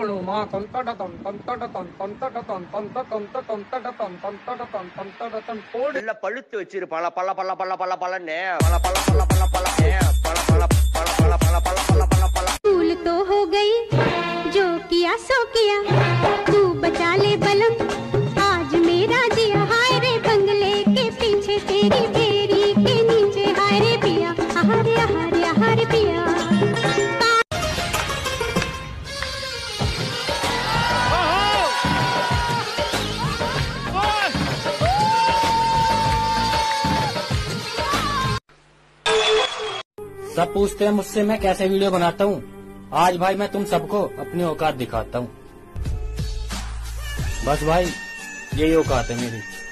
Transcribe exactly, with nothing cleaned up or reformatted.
நல்லா பழுத்து வச்சிரு பல பல பல பல பல பலன்னு பல பல பல பல பல பல பல பல பல பல பல பல பல பல भूल तो हो गई जो किया सो किया तू बचा ले बलम आज मेरा जिया हाय रे बंगले के पीछे तेरी बेरी के नीचे हाय रे पिया हारे हारे हारे पिया सब पूछते हैं मुझसे मैं कैसे वीडियो बनाता हूँ। आज भाई मैं तुम सबको अपनी औकात दिखाता हूँ। बस भाई यही औकात है मेरी।